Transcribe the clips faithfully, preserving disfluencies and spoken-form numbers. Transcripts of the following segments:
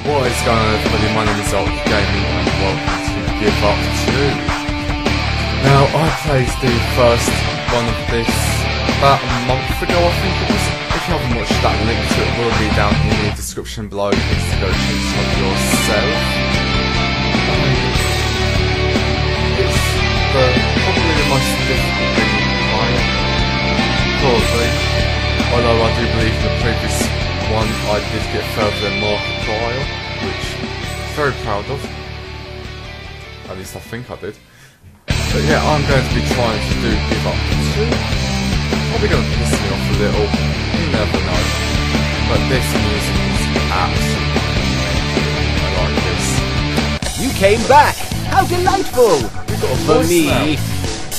What is going on, everybody? My name is Ulk Gaming and welcome to Give Up two. Now, I played the first one of this about a month ago, I think it was. If you haven't watched that, link to it will be down in the description below. Please to go check it out yourself. Um, it's the, probably the most difficult thing to play. Probably. Although I do believe in the previous one I did get further than Markiplier, which I'm very proud of. At least I think I did. But yeah, I'm going to be trying to do Give Up two. Probably going to piss me off a little, you never know. But this music is absolutely amazing. I like this. You came back! How delightful! We've got a For voice me. now.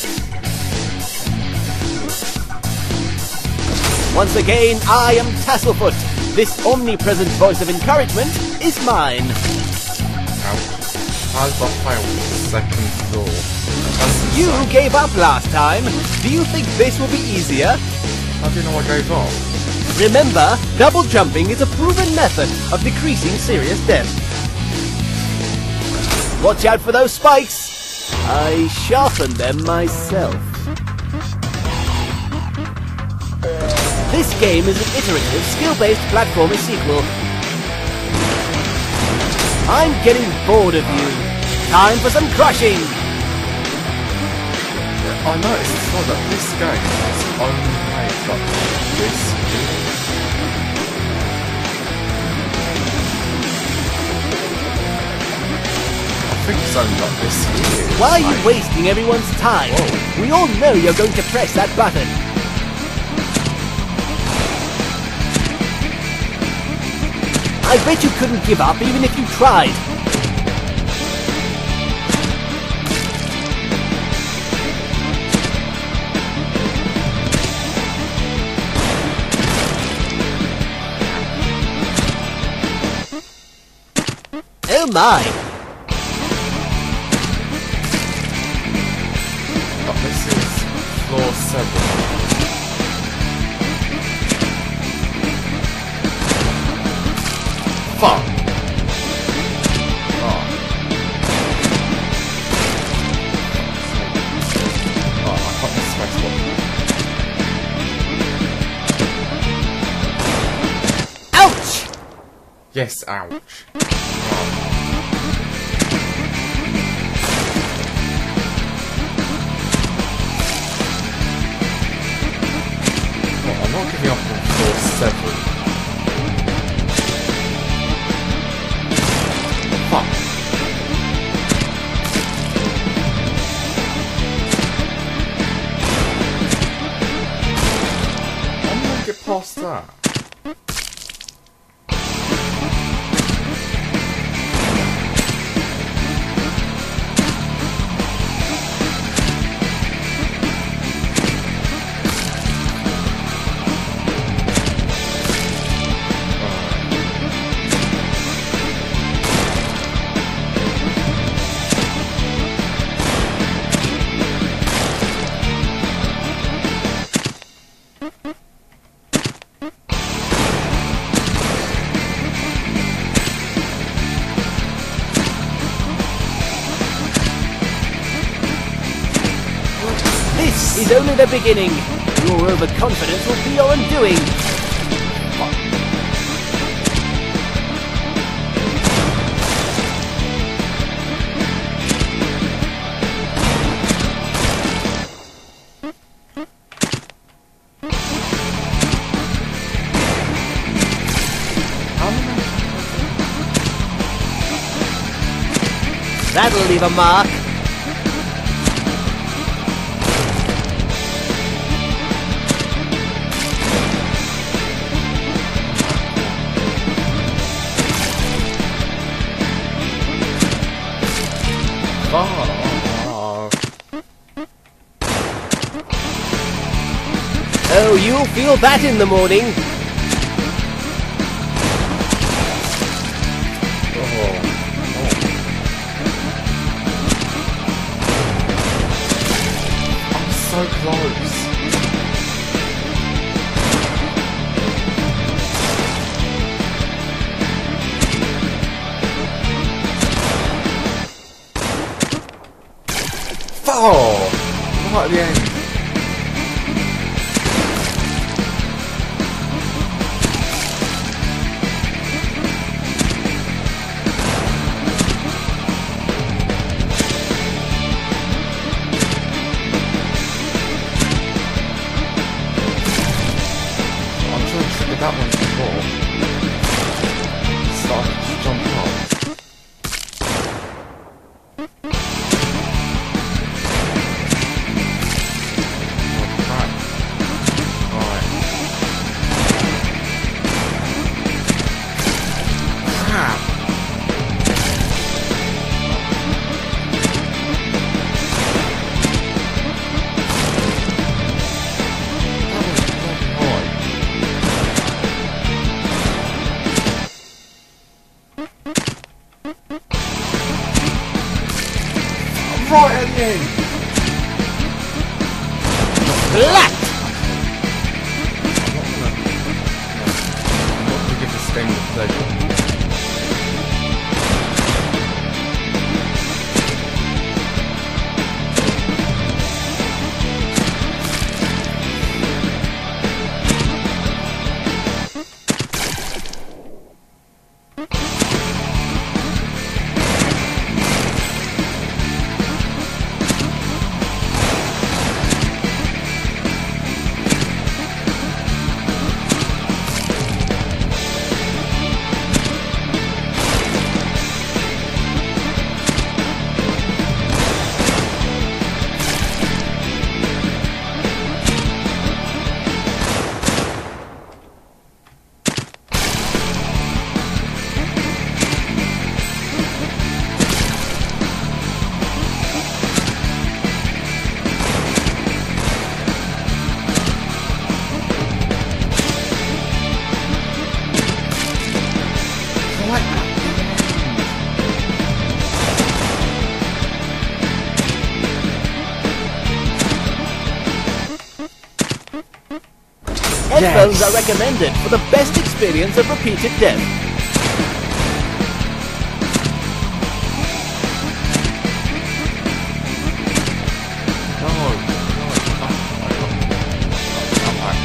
Once again, I am Tasselfoot. This omnipresent voice of encouragement is mine. Ouch. How did I fail the second floor? That's You insane. gave up last time. Do you think this will be easier? How do you know I gave up? Remember, double jumping is a proven method of decreasing serious death. Watch out for those spikes. I sharpened them myself. This game is an iterative, skill-based platformer sequel. I'm getting bored of you. Time for some crushing! I noticed as well that this game is only made like this year. I think it's only like this year. Why are you Like, wasting everyone's time? Whoa. We all know you're going to press that button. I bet you couldn't give up even if you tried. Oh my! But this is floor seven. Fuck! Oh. Oh, I can't miss space button. Ouch! Yes, ouch. Well, I'm not giving up on floor seven. Fuck. I'm gonna get past that. This is only the beginning. Your overconfidence will be your undoing. That'll leave a mark. Oh. Oh, you'll feel that in the morning. Oh. I'm so close. Oh! Right at the end. That one before. Started to jump up. Oh crap. Alright. Crap. Right at the end! Black! I'm not gonna give this game the pleasure. Headphones Yes. are recommended for the best experience of repeated death. No, no, I can't. I'm back.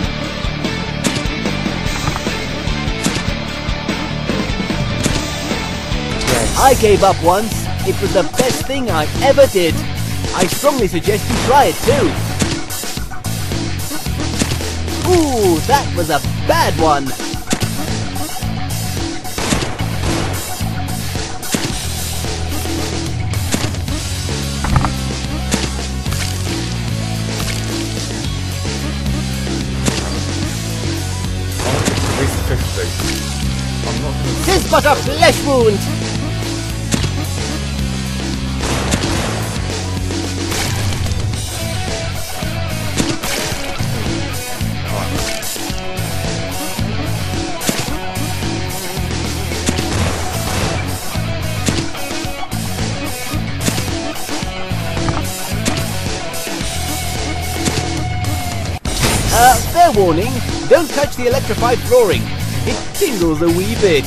Yes. I gave up once. It was the best thing I ever did. I strongly suggest you try it too. Ooh, that was a bad one. At least fifty. I'm not gonna... Tis but a flesh wound. Uh, fair warning, don't touch the electrified flooring. It tingles a wee bit.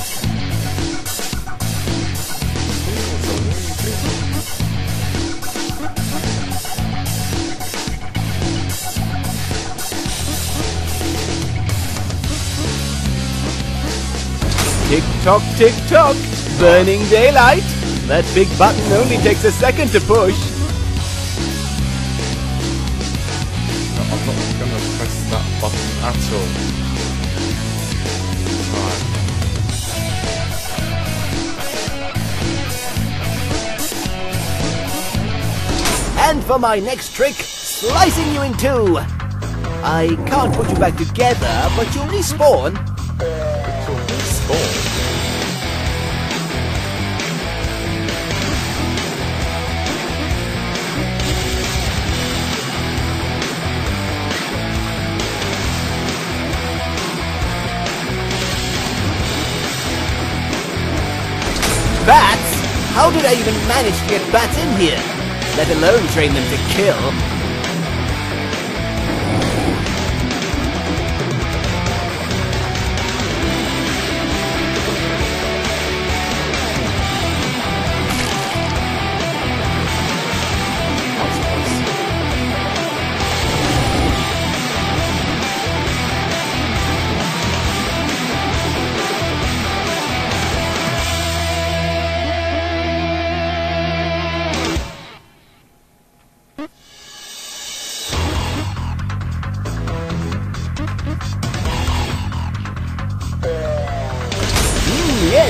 Tick tock, tick tock, burning daylight. That big button only takes a second to push. I'm not gonna press that button at all. Right. And for my next trick, slicing you in two. I can't put you back together, but you'll respawn. It's all respawn. Bats? How did I even manage to get bats in here? Let alone train them to kill. That's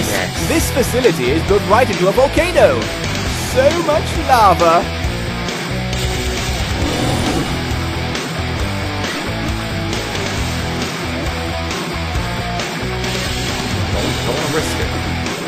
Yes. This facility is built right into a volcano. So much lava. Don't, don't want to risk it.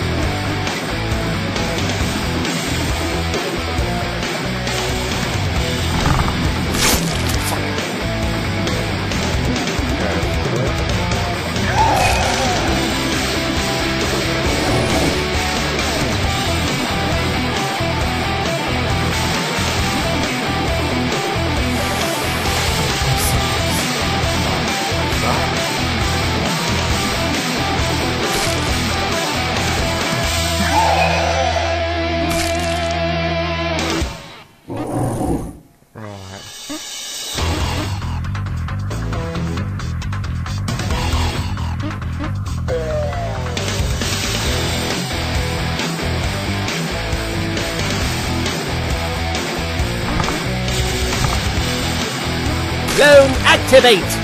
Zone activate!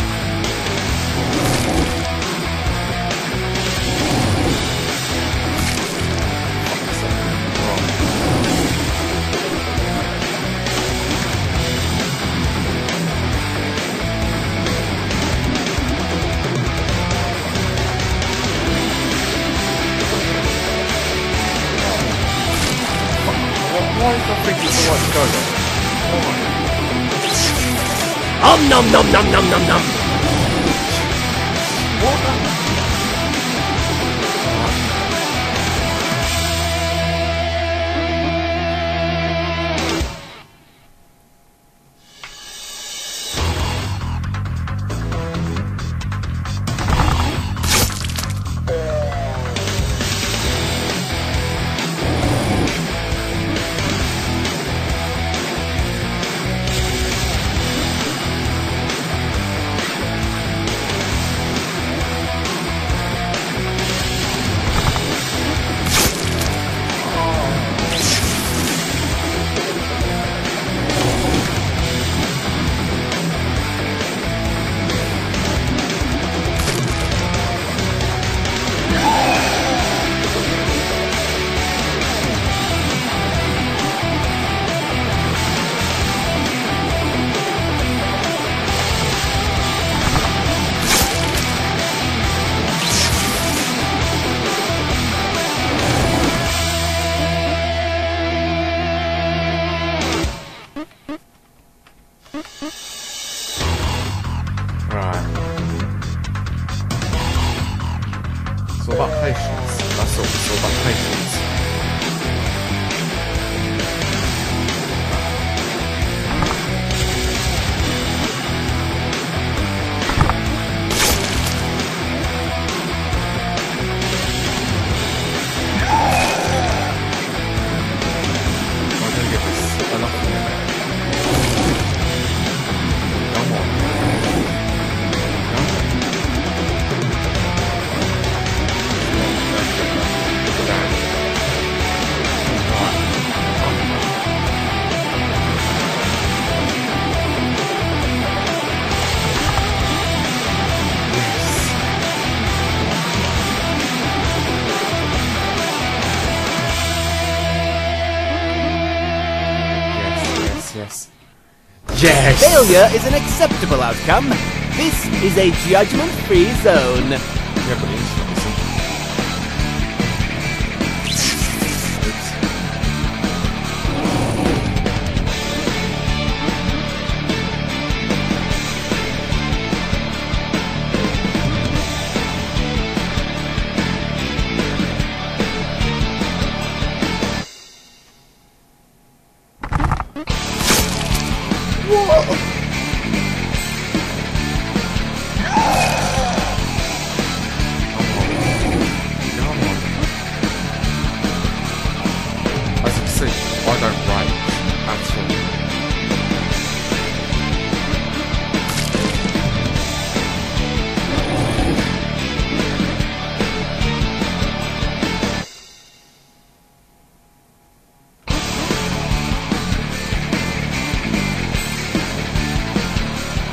Why do I think it's the right to go there? Why? Om nom nom nom nom nom nom! What? It's all about patience. That's all. It's all about patience. I'm gonna get this enough in a minute. Come on. Come on. Yes. Yes! Failure is an acceptable outcome. This is a judgment-free zone. Yeah, but it's not. I don't rage at all.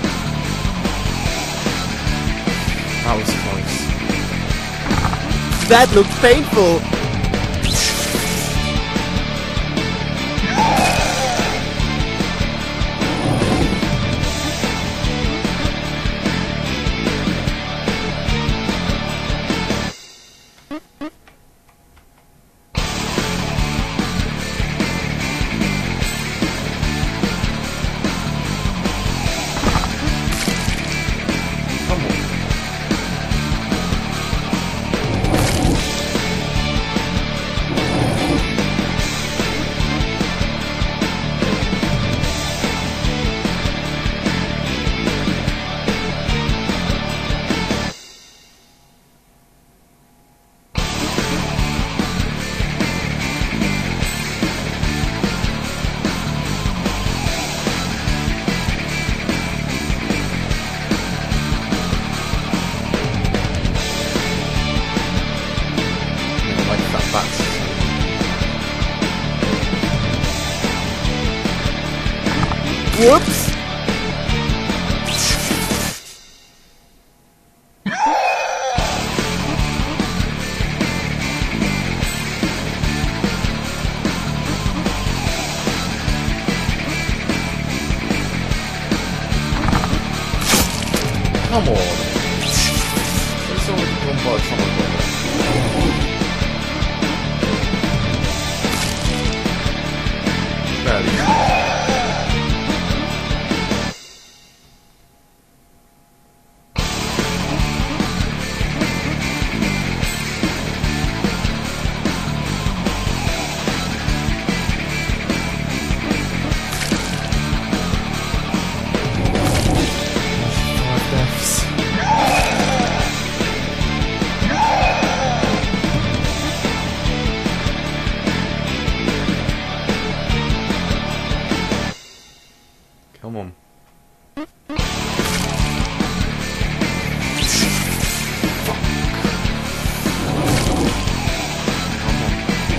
That was close. That looked painful. Whoops! Come on! It's already gone by the time I got there. Barely. Come on. Fuck. Come on.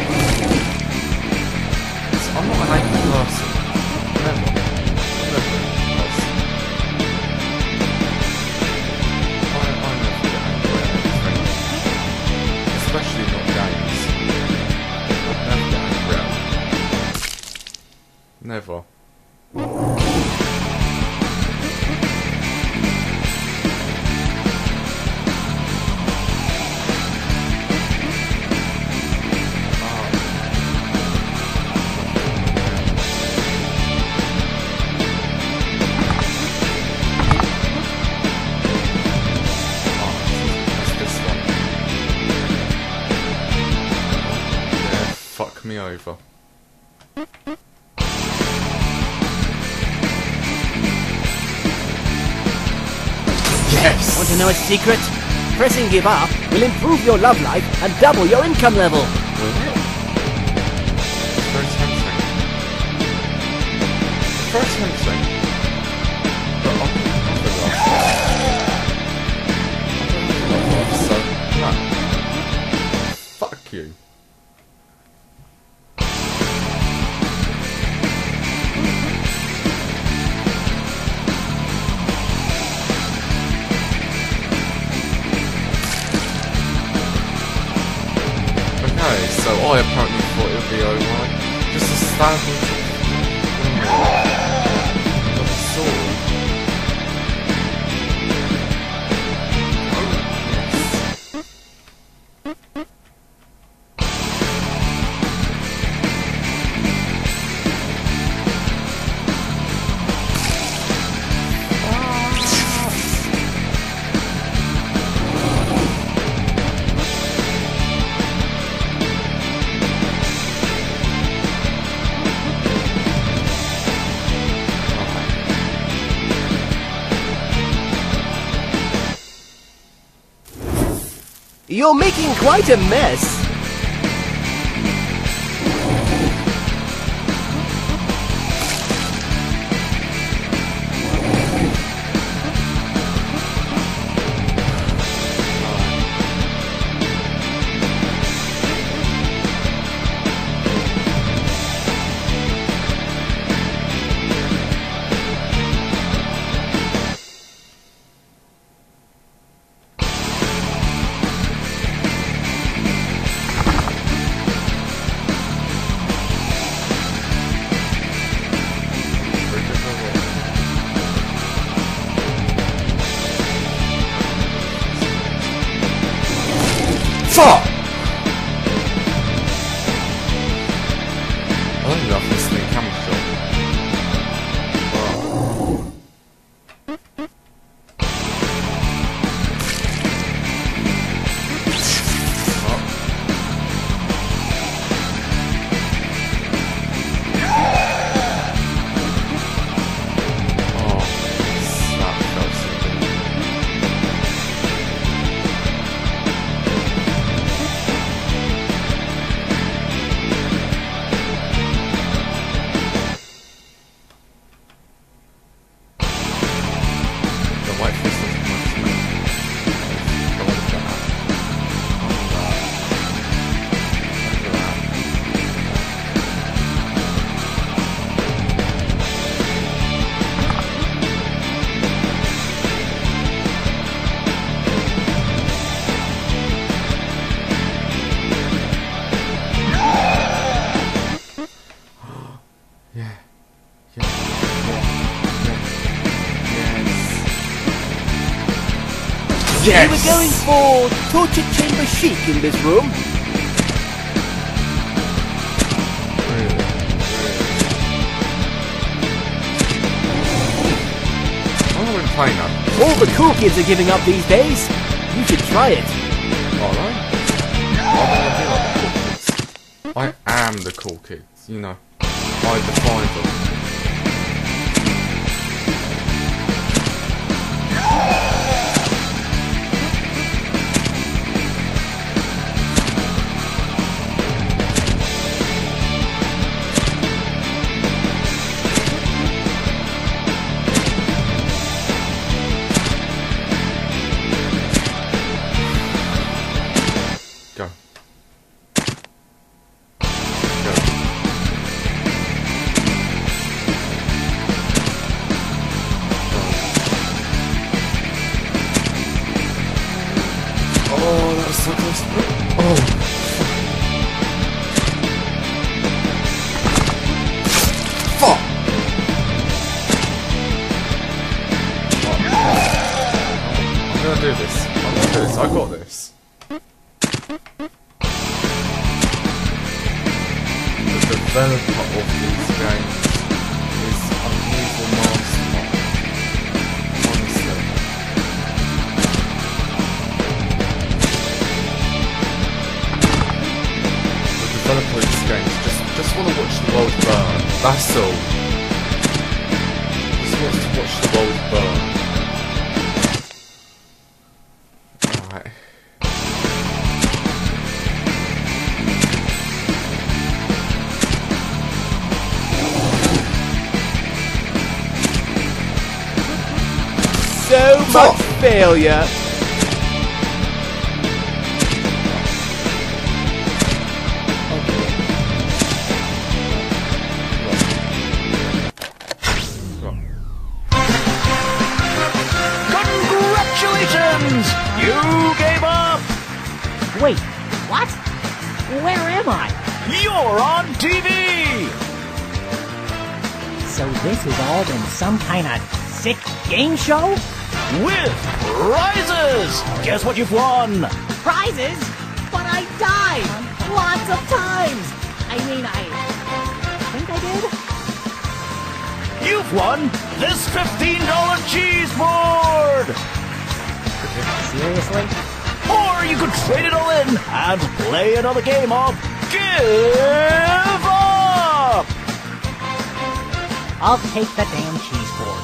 I'm not an angry person. Never. Never a person. I, I never get angry at anything. Especially not games. I never get angry at them. Never. Fuck me over. Yes! Want to know a secret? Pressing give up will improve your love life and double your income level. Will it? It's very tempting. It's very tempting. But I'll have the love life. I don't have the love life, so no. Fuck you. Okay, so I apparently thought it would be alright. Just a standard of a sword. You're making quite a mess. don't think that's this thing camera shot. Yes. We were going for torture chamber chic in this room. Really? Really? I'm not playing that. All the cool kids are giving up these days. You should try it. Alright. I am the cool kids, you know. I define them. Go. Go. Oh, that was so close. Oh. Fuck. I'm gonna do this. I'm gonna do this. I got this. The developer of these games is unusual mastermind. Honestly. The developer of these games just just want to watch the world burn. That's all. Just wants to watch the world burn. Alright. So much failure. Congratulations! You gave up! Wait, what? Where am I? You're on T V! So this has all been some kind of sick game show? With prizes! Guess what you've won? Prizes? But I died lots of times! I mean, I think I did? You've won this fifteen dollar cheese board! Seriously? Or you could trade it all in and play another game of Give Up! I'll take the damn cheese board.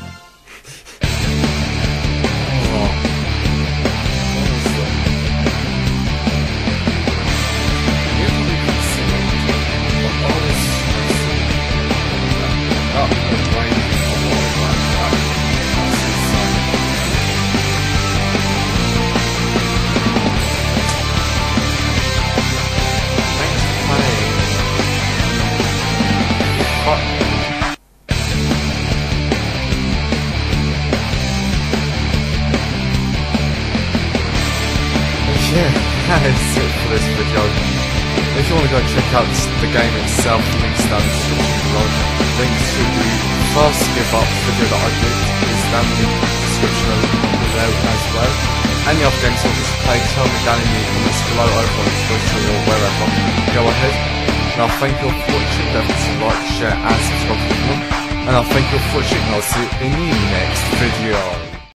Yeah, that is it for this video. If you want to go check out the game itself, links down in the description below. Links to the first Give Up video that I did is down in the description below as well. Any other games you want me to play, tell me down in the comments below over on Twitter or wherever. Go ahead, And I'll thank you all for watching. Don't forget to like, share and subscribe to the channel. And I'll thank you all for watching and I'll see you in the next video.